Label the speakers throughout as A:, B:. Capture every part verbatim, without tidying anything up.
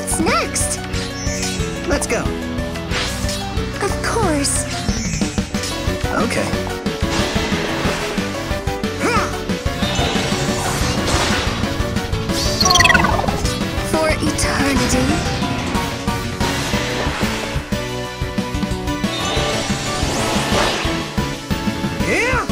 A: What's next?
B: Let's go.
A: Of course.
B: Okay.
A: For eternity.
B: Yeah!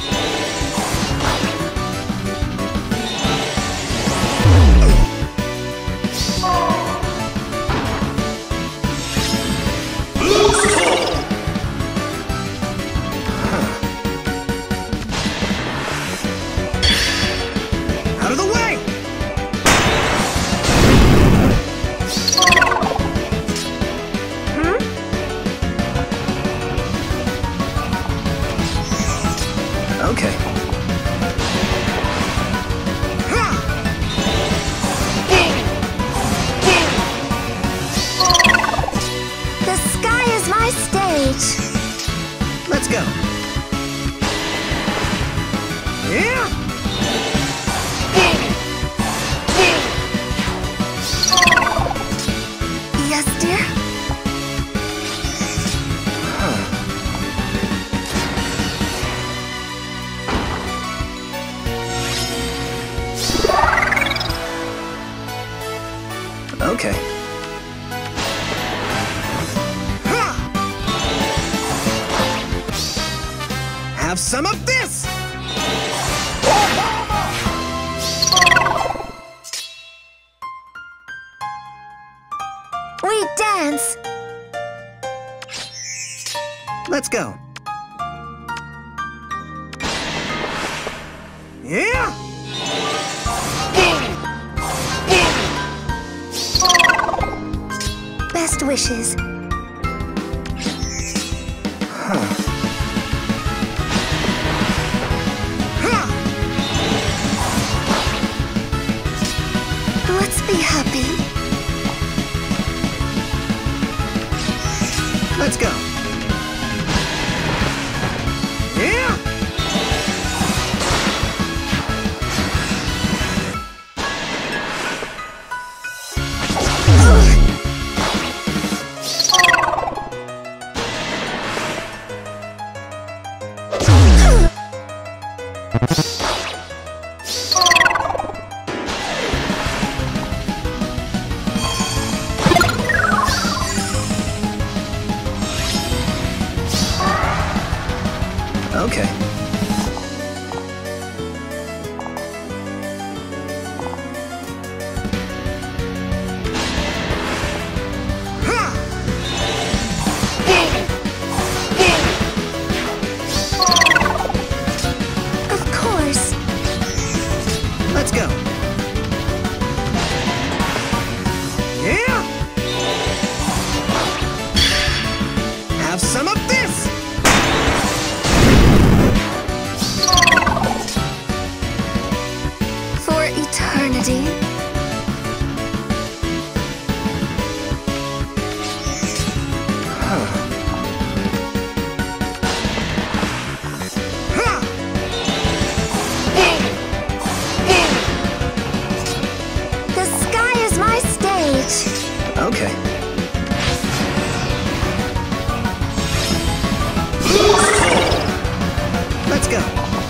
B: Out of the way!
A: Hmm?
B: Okay.
A: The sky is my stage.
B: Let's go. Yeah!
A: Yes, dear?
B: Okay. Have some of this!
A: We dance.
B: Let's go. Yeah!
A: Best wishes.
B: Huh.
A: Let's be happy.
B: Let's go. Yeah! Okay.
A: Of course.
B: Let's go. Yeah! Have some of this!
A: For eternity. The sky is my stage.
B: Okay. Let's go.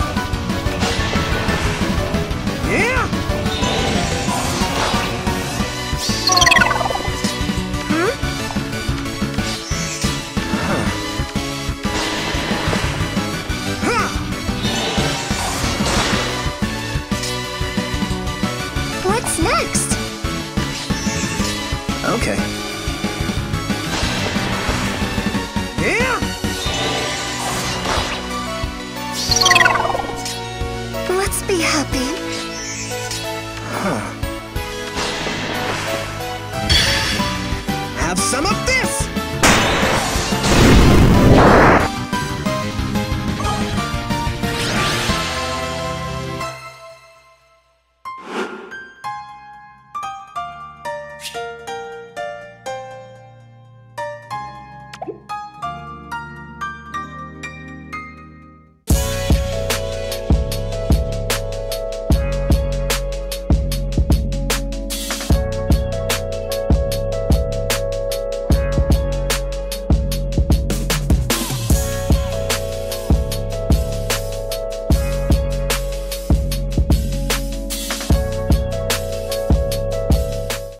B: Yeah!
A: Hmm? What's next?
B: Okay.